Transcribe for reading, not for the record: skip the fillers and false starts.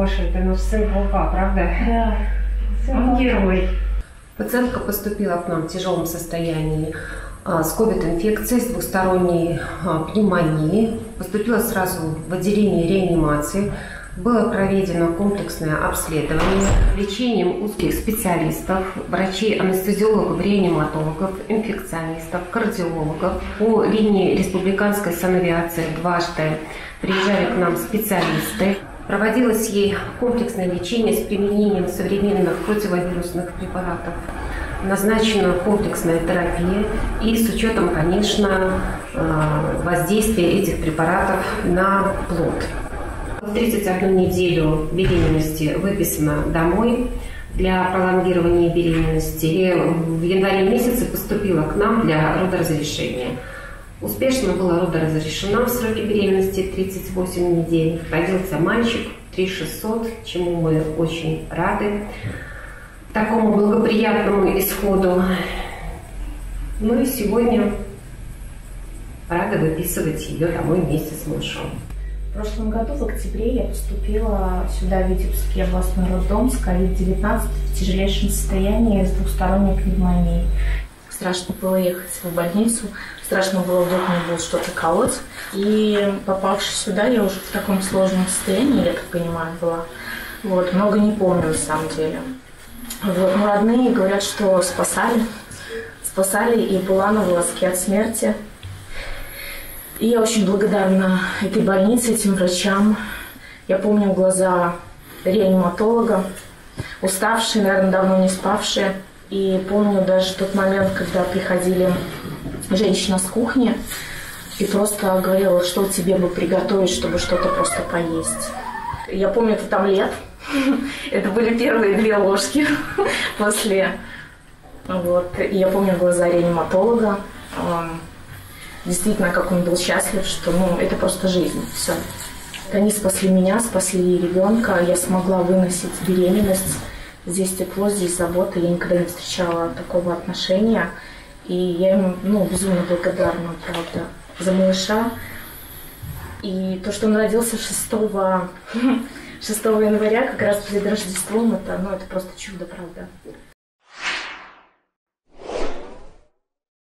Гоша, это наш сын Паука, правда? Да. Он герой. Пациентка поступила к нам в тяжелом состоянии с ковид-инфекцией, с двусторонней пневмонией. Поступила сразу в отделение реанимации. Было проведено комплексное обследование лечением узких специалистов, врачей, анестезиологов, реаниматологов, инфекционистов, кардиологов. По линии республиканской санавиации дважды приезжали к нам специалисты. Проводилось ей комплексное лечение с применением современных противовирусных препаратов. Назначена комплексная терапия и с учетом, конечно, воздействия этих препаратов на плод. В 31 неделю беременности выписана домой для пролонгирования беременности. И в январе месяце поступила к нам для родоразрешения. Успешно была родоразрешена в сроке беременности 38 недель. Родился мальчик 3600, чему мы очень рады. Такому благоприятному исходу. Ну и сегодня рада выписывать ее домой вместе с малышом. В прошлом году, в октябре, я поступила сюда, в Витебский областной роддом с COVID-19 в тяжелейшем состоянии с двусторонней пневмонией. Страшно было ехать в больницу, страшно было вдруг мне будет что-то колоть. И попавшись сюда, я уже в таком сложном состоянии, я так понимаю, была. Вот, много не помню на самом деле. Вот, но родные говорят, что спасали, и была на волоске от смерти. И я очень благодарна этой больнице, этим врачам. Я помню глаза реаниматолога, уставшие, наверное, давно не спавшие. И помню даже тот момент, когда приходили женщина с кухни и просто говорила, что тебе бы приготовить, чтобы что-то просто поесть. Я помню этот омлет. Это были первые 2 ложки после. Вот. И я помню глаза реаниматолога. Действительно, как он был счастлив, что это просто жизнь. Все. Они спасли меня, спасли ребенка. Я смогла выносить беременность. Здесь тепло, здесь забота. Я никогда не встречала такого отношения. И я им безумно благодарна, правда, за малыша. И то, что он родился 6 января, как раз перед Рождеством, это просто чудо, правда.